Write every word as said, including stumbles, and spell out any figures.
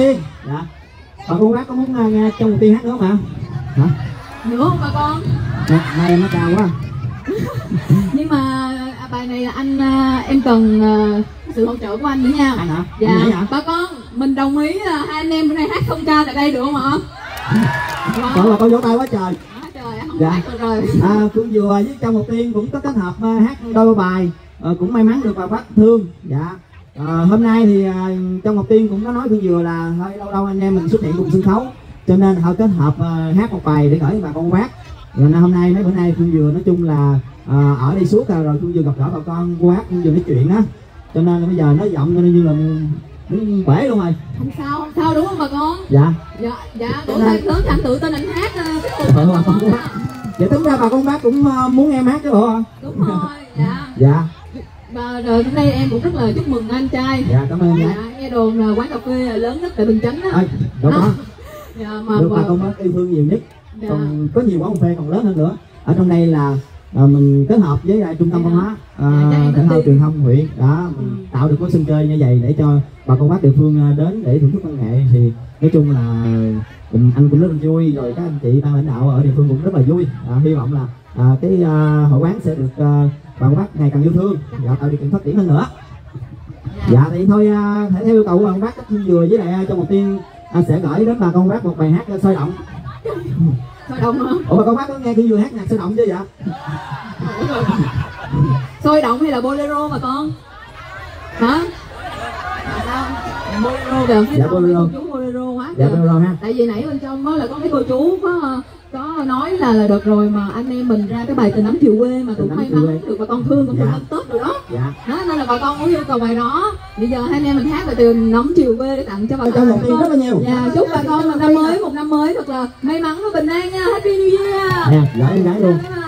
Tiên. Dạ. Bà cô bác có muốn nghe trong một tiên hát nữa không ạ? Hả? Nữa không bà con? Dạ, hai em nó cao quá. Nhưng mà bài này là anh em cần sự hỗ trợ của anh nữa nha. Anh hả? Dạ. Anh hả? Bà con mình đồng ý là hai anh em bữa nay hát không ca tại đây được không ạ? Còn bà con vỗ tay quá trời. Trời, không dạ. hát được rồi. À, Phương Dừa với Trong Một Tiên cũng có kết hợp uh, hát đôi bài, uh, cũng may mắn được bà bác thương. Dạ. À, hôm nay thì uh, Trong Một Tiên cũng có nói Phương Dừa là hơi lâu lâu anh em mình xuất hiện cùng sân khấu, cho nên họ kết hợp uh, hát một bài để gửi bà con bác. Rồi hôm nay mấy bữa nay Phương Dừa nói chung là uh, ở đây suốt rồi Phương Dừa gặp gỡ bà con cô bác Phương Dừa nói chuyện á, cho nên là bây giờ nói giọng như là muốn bể luôn rồi. Không sao, không sao đúng không bà con? Dạ. Dạ, dạ, tuổi thơ lớn anh tự tin anh hát cái ừ, bà con bác. Vậy tính ra bà con bác cũng uh, muốn em hát chứ bộ. Đúng rồi, dạ. Dạ. Và rồi hôm nay em cũng rất là chúc mừng anh trai. Dạ, cảm ơn dạ. Nghe đồn là quán cà phê lớn nhất tại Bình Chánh á. À, đúng đó. Dạ, mà được bà... bà con bác yêu thương nhiều nhất. Dạ. Còn có nhiều quán cà phê còn lớn hơn nữa. Ở trong đây là à, mình kết hợp với lại trung tâm văn hóa à, thể thao truyền thông huyện đó, mình ừ. tạo được cái sân chơi như vậy để cho bà con bác địa phương đến để thưởng thức văn nghệ, thì nói chung là mình anh cũng rất là vui, rồi các anh chị ban lãnh đạo ở địa phương cũng rất là vui. À, hy vọng là à, cái à, hội quán sẽ được à, bà con bác ngày càng yêu thương và tạo điều kiện phát triển hơn nữa. Dạ thì thôi à, theo yêu cầu của bà con bác Vừa với lại Trong Một Tiên à, sẽ gửi đến bà con bác một bài hát sôi động. Sôi động hả? Ủa bà con bác có nghe khi Vừa hát nhạc sôi động chưa vậy? Sôi động hay là bolero bà con? Hả? Sao? Bolero kìa, dạ, bolero. Chú bolero quá. Dạ, bolero ha. Tại vì nãy bên trong đó là có cái cô chú có có nói là là được rồi mà anh em mình ra cái bài Tình Ấm Chiều Quê mà cũng may mắn được bà con thương cũng dạ. Được tốt rồi đó. Dạ. Đó nên là bà con có yêu cầu bài đó. Bây giờ hai anh em mình hát bài Tình Ấm Chiều Quê để tặng cho bà con. Rất là nhiều. Dạ, chúc bà con một năm mới một năm mới thật là may mắn và bình an nha. Happy New Year. Dạ, gửi em gái luôn.